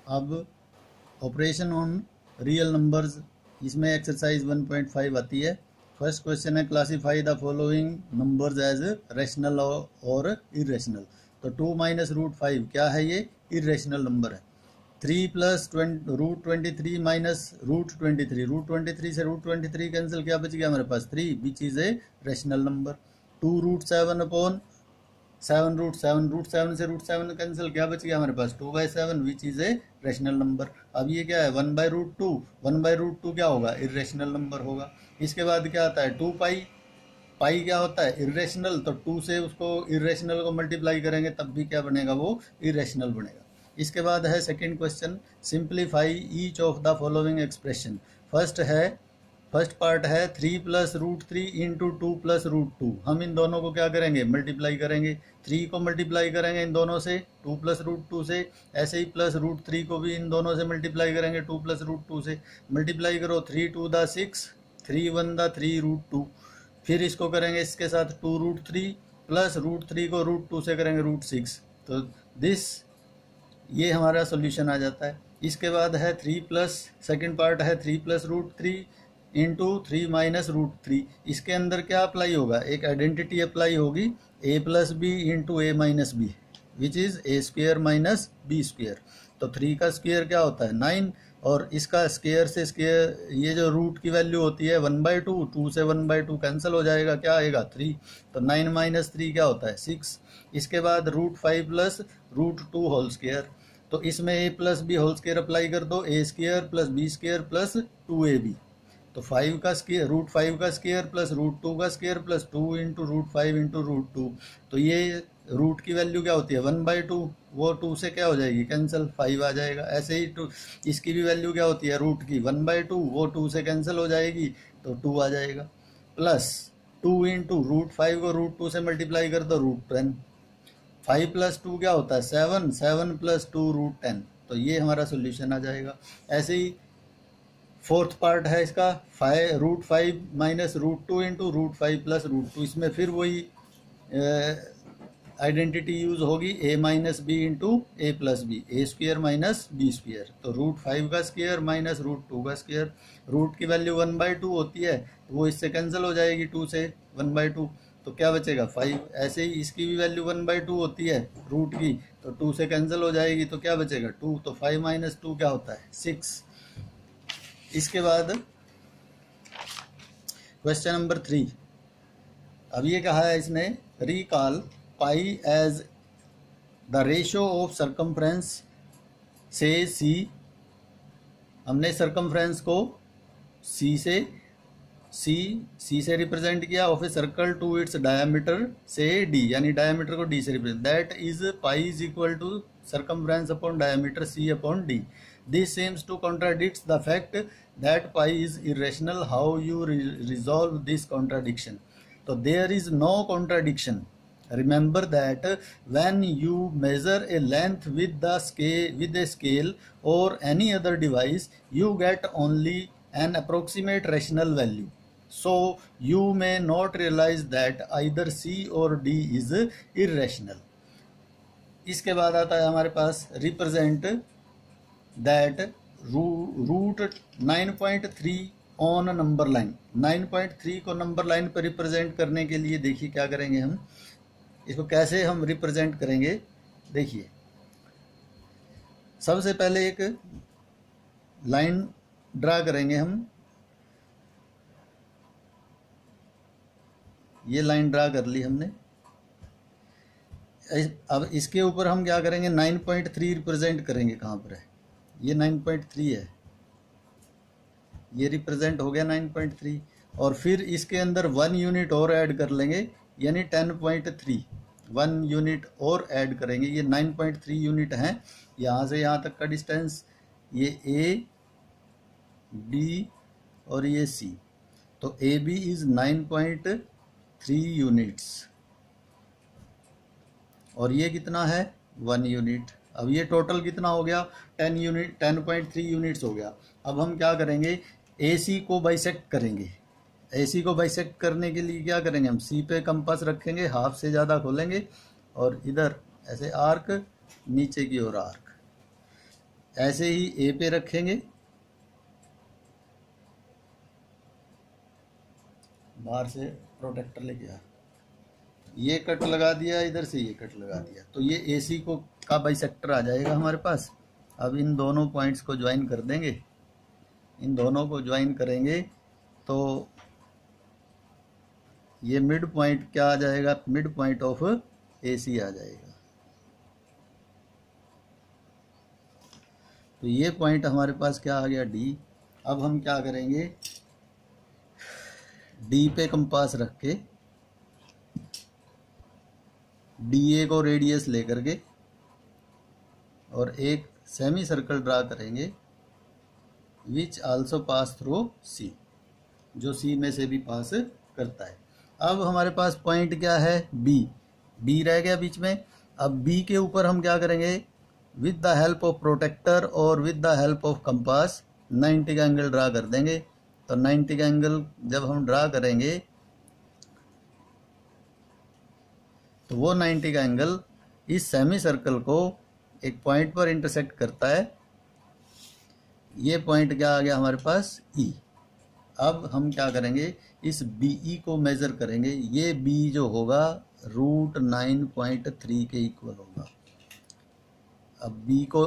अब operation on real numbers, इसमें exercise 1.5 आती है। फर्स्ट क्वेश्चन है classify the following numbers as rational और इरेशनल। तो 2 माइनस रूट 5 क्या है, ये इरेशनल नंबर है। 3 plus root 23 minus root 23, root 23 से रूट 23 कैंसिल, क्या बच गया हमारे पास 3, which is a rational number. 2 root 7 upon 7 root 7, root 7 से रूट 7 कैंसिल, क्या बच गया हमारे पास 2/7, which is a rational number. अब ये क्या है 1/√2, 1/√2 क्या होगा, इरेशनल नंबर होगा। इसके बाद क्या आता है 2 पाई, पाई क्या होता है इरेशनल, तो 2 से उसको इरेशनल को मल्टीप्लाई करेंगे तब भी क्या बनेगा, वो इरेशनल बनेगा। इसके बाद है second question, simplify each of the following expression. First part है 3 plus root 3 into 2 plus root 2। हम इन दोनों को क्या करेंगे, मल्टीप्लाई करेंगे। 3 को मल्टीप्लाई करेंगे इन दोनों से 2 प्लस रूट 2 से, ऐसे ही प्लस रूट 3 को भी इन दोनों से मल्टीप्लाई करेंगे 2 प्लस रूट 2 से। मल्टीप्लाई करो 3 2 द 6, 3 1 द 3 रूट 2। फिर इसको करेंगे इसके साथ 2 रूट 3 प्लस रूट 3 को रूट 2 से करेंगे रूट 6। तो ये हमारा सोल्यूशन आ जाता है। इसके बाद है 3 प्लस, सेकेंड पार्ट है 3 plus root 3 into 3 minus root 3। इसके अंदर क्या अप्लाई होगा, एक आइडेंटिटी अप्लाई होगी, a plus B into A minus B, which is A square minus B square. तो 3 का स्क्वेयर क्या होता है 9, और इसका स्क्वेयर से स्क्वेयर, ये जो रूट की वैल्यू होती है 1/2, 2 से 1/2 कैंसिल हो जाएगा, क्या आएगा 3। तो 9 माइनस 3 क्या होता है 6। इसके बाद root 5 plus root 2 whole square. तो इसमें a plus B whole square apply कर दो, A square plus B square plus 2ab। तो 5 का स्क्वेयर रूट 5 का स्क्वेयर प्लस रूट 2 का square plus 2 into root 5 into root 2। तो ये रूट की वैल्यू क्या होती है 1/2, वो 2 से क्या हो जाएगी कैंसिल, 5 आ जाएगा। ऐसे ही 2 इसकी भी वैल्यू क्या होती है रूट की 1/2, वो 2 से कैंसिल हो जाएगी तो 2 आ जाएगा। प्लस 2 इंटू रूट 5 को रूट 2 से मल्टीप्लाई कर दो रूट 10। 5 प्लस 2 क्या होता है 7, 7 प्लस 2 रूट 10। तो ये हमारा सोल्यूशन आ जाएगा। ऐसे ही फोर्थ पार्ट है इसका root 5 minus root 2 into root 5 plus root 2। इसमें फिर वही आइडेंटिटी यूज होगी, a minus B into A plus B, A square minus B square. तो रूट 5 का स्क्वेयर माइनस रूट 2 का स्क्वेयर। रूट की वैल्यू 1/2 होती है, वो इससे कैंसिल हो जाएगी 2 से 1/2, तो क्या बचेगा 5। ऐसे ही इसकी भी वैल्यू 1/2 होती है रूट की, तो 2 से कैंसिल हो जाएगी तो क्या बचेगा 2। तो 5 माइनस 2 क्या होता है 6। इसके बाद क्वेश्चन नंबर 3। अब ये कहा है इसने, recall pi as the ratio of circumference से सी। हमने सरकमफ्रेंस को सी से रिप्रेजेंट किया, of a circle to its diameter से डी, यानी डायमीटर को डी से represent, that is pi is equal to circumference upon diameter c upon d. This seems to contradicts the fact that pi is irrational. How you resolve this contradiction? So there is no contradiction. Remember that when you measure a length with a scale or any other device, you get only an approximate rational value. So you may not realize that either c or d is irrational. इसके बाद आता है हमारे पास represent that root 9.3 on number line. 9.3 को number line पर represent करने के लिए देखिए क्या करेंगे हम, इसको कैसे हम रिप्रेजेंट करेंगे। देखिए सबसे पहले एक लाइन ड्रा करेंगे हम, ये लाइन ड्रा कर ली हमने। अब इसके ऊपर हम क्या करेंगे 9.3 रिप्रेजेंट करेंगे, कहाँ पर है ये 9.3 है, ये रिप्रेजेंट हो गया 9.3। और फिर इसके अंदर 1 यूनिट और ऐड कर लेंगे, यानी 10.3, 1 यूनिट और ऐड करेंगे। ये 9.3 यूनिट हैं, यहाँ से यहाँ तक का डिस्टेंस, ये ए बी और ये सी। तो ए बी इज 9.3 यूनिट्स और ये कितना है 1 यूनिट। अब ये टोटल कितना हो गया 10.3 यूनिट्स हो गया। अब हम क्या करेंगे AC को बाइसेक्ट करेंगे। AC को बाइसेक्ट करने के लिए क्या करेंगे हम, C पे कंपास रखेंगे, हाफ से ज़्यादा खोलेंगे और इधर ऐसे आर्क, नीचे की ओर आर्क, ऐसे ही ए पे रखेंगे, बाहर से प्रोटेक्टर लेके आ, ये कट लगा दिया, इधर से ये कट लगा दिया, तो ये AC को का बाइसेक्टर आ जाएगा हमारे पास। अब इन दोनों पॉइंट्स को ज्वाइन कर देंगे, इन दोनों को ज्वाइन करेंगे तो ये मिड पॉइंट क्या आ जाएगा, मिड पॉइंट ऑफ AC आ जाएगा। तो ये पॉइंट हमारे पास क्या आ गया, D। अब हम क्या करेंगे, D पे कंपास रख के DA को रेडियस लेकर के और एक सेमी सर्कल ड्रा करेंगे which also pass through C, जो C में से भी पास करता है। अब हमारे पास पॉइंट क्या है, B रह गया बीच में। अब B के ऊपर हम क्या करेंगे, with the help of protector और with the help of compass 90 का एंगल ड्रा कर देंगे। तो 90 का एंगल जब हम ड्रा करेंगे तो वो 90 का एंगल इस सेमी सर्कल को एक पॉइंट पर इंटरसेक्ट करता है। ये पॉइंट क्या आ गया हमारे पास, E। अब हम क्या करेंगे, इस BE को मेजर करेंगे। ये B जो होगा √9.3 के इक्वल होगा। अब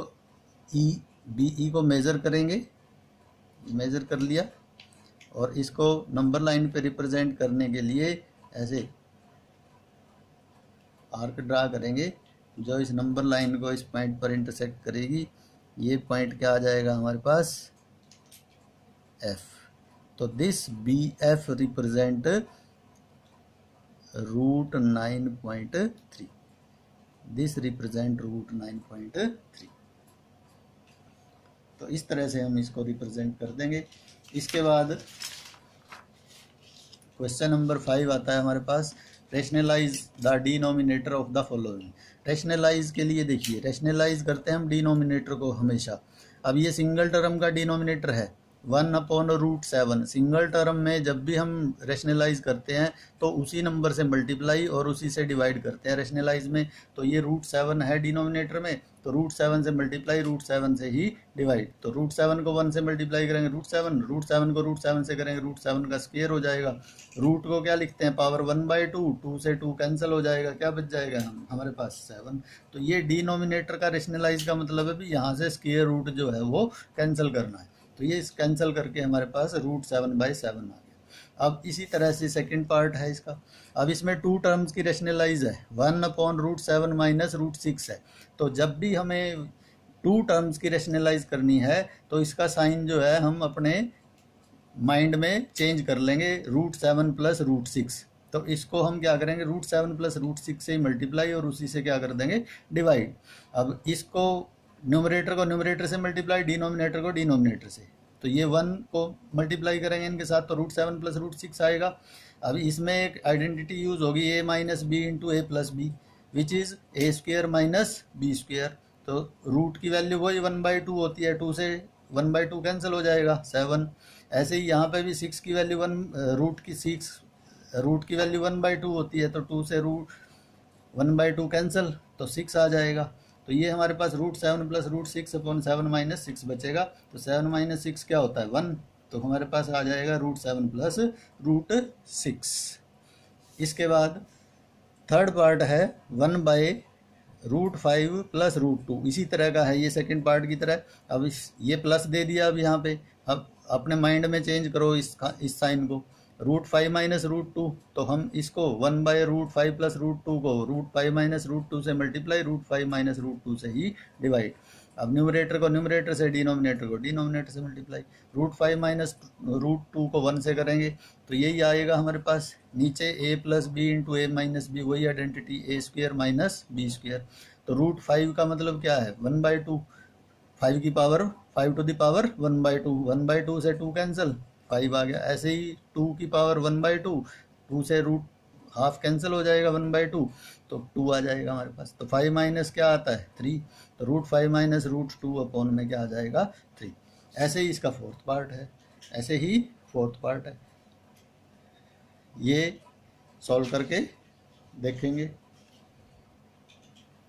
BE को मेजर करेंगे, मेजर कर लिया, और इसको नंबर लाइन पे रिप्रेजेंट करने के लिए ऐसे आर्क ड्रा करेंगे जो इस नंबर लाइन को इस पॉइंट पर इंटरसेक्ट करेगी। ये पॉइंट क्या आ जाएगा हमारे पास, F। तो this BF represent √9.3, this represent √9.3। तो इस तरह से हम इसको रिप्रेजेंट कर देंगे। इसके बाद क्वेश्चन नंबर 5 आता है हमारे पास, rationalise the denominator of the following. Rationalise के लिए देखिए, रेशनलाइज करते हैं हम डिनोमिनेटर को हमेशा। अब ये सिंगल टर्म का डिनोमिनेटर है 1/√7। सिंगल टर्म में जब भी हम रेशनलाइज करते हैं तो उसी नंबर से मल्टीप्लाई और उसी से डिवाइड करते हैं रेशनलाइज में। तो ये √7 है डिनोमिनेटर में, तो √7 से मल्टीप्लाई, √7 से ही डिवाइड। तो √7 को 1 से मल्टीप्लाई करेंगे √7 को √7 से करेंगे √7 का स्क्वायर हो जाएगा। रूट को क्या लिखते हैं, पावर 1/2, 2 से 2 कैंसिल हो जाएगा, क्या बच जाएगा हमारे पास 7। तो ये डिनोमिनेटर का रेशनलाइज का मतलब है भी यहाँ से स्क्वायर रूट जो है वो कैंसिल करना है। तो ये कैंसिल करके हमारे पास √7/7 आ गया। अब इसी तरह से सेकंड पार्ट है इसका। अब इसमें 2 टर्म्स की रेशनलाइज है, 1/√7 माइनस √6 है। तो जब भी हमें 2 टर्म्स की रेशनलाइज करनी है तो इसका साइन जो है हम अपने माइंड में चेंज कर लेंगे, √7 प्लस √6। तो इसको हम क्या करेंगे, √7 प्लस √6 से मल्टीप्लाई और उसी से क्या कर देंगे, डिवाइड। अब इसको न्यूमरेटर को न्यूमरेटर से मल्टीप्लाई, डिनोमिनेटर को डिनोमिनेटर से। तो ये 1 को मल्टीप्लाई करेंगे इनके साथ तो √7 प्लस √6 आएगा। अब इसमें एक आइडेंटिटी यूज होगी a minus B into A plus B, which is a² minus b²। तो रूट की वैल्यू वही 1/2 होती है, 2 से 1/2 कैंसिल हो जाएगा 7। ऐसे ही यहाँ पे भी 6 की वैल्यू रूट की वैल्यू 1/2 होती है, तो 2 से 1/2 कैंसिल, तो 6 आ जाएगा। तो ये हमारे पास √7 प्लस √6/7 माइनस 6 बचेगा। तो 7 माइनस 6 क्या होता है, 1। तो हमारे पास आ जाएगा √7 प्लस √6। इसके बाद थर्ड पार्ट है 1/√5 प्लस √2। इसी तरह का है ये सेकंड पार्ट की तरह। अब ये प्लस दे दिया, अब यहाँ पे अब अपने माइंड में चेंज करो इस साइन को, √5 माइनस √2। तो हम इसको 1/√5 प्लस √2 को √5 माइनस √2 से मल्टीप्लाई, √5 माइनस √2 से ही डिवाइड। अब न्यूमरेटर को न्यूमरेटर से, डिनोमिनेटर को डिनोमिनेटर से मल्टीप्लाई। √5 माइनस √2 को 1 से करेंगे तो यही आएगा हमारे पास। नीचे a plus B into A minus B, वही आइडेंटिटी a² माइनस b²। तो √5 का मतलब क्या है, 1/2, 5 की पावर 5 टू द पावर 1/2, 1/2 से 2 कैंसिल, 5 आ गया। ऐसे ही 2 की पावर 1/2, 2 से ½ कैंसिल हो जाएगा 1/2, तो 2 आ जाएगा हमारे पास। तो 5 माइनस क्या आता है, 3। तो √5 माइनस √2 अपॉन में क्या आ जाएगा, 3। ऐसे ही इसका फोर्थ पार्ट है, ऐसे ही फोर्थ पार्ट है। ये सॉल्व करके देखेंगे।